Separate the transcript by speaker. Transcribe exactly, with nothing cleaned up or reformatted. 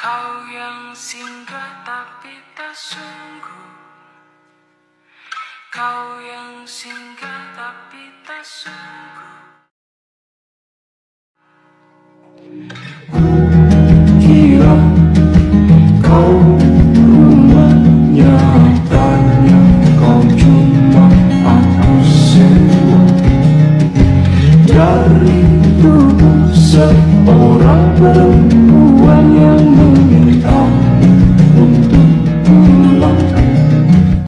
Speaker 1: Kau yang singgah tapi tak sungguh. Kau yang singgah tapi tak sungguh.
Speaker 2: Kira kau rumahnya, nyatanya kau cuma aku sewa dari tubuh seorang perempuan yang meminta.